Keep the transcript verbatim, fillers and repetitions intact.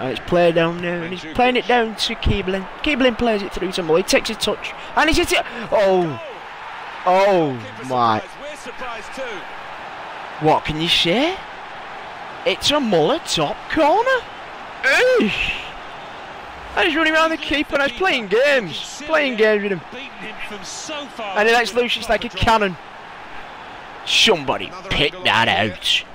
And it's played down now, and he's playing it down to Keeblin. Keeblin plays it through to Muller. He takes a touch, and he's hit it. Oh, oh my! What can you say? It's a Muller top corner. Eesh. And he's running around the keeper, and he's playing games, playing games with him. And he lets loose, it's like a cannon. Somebody pick that out.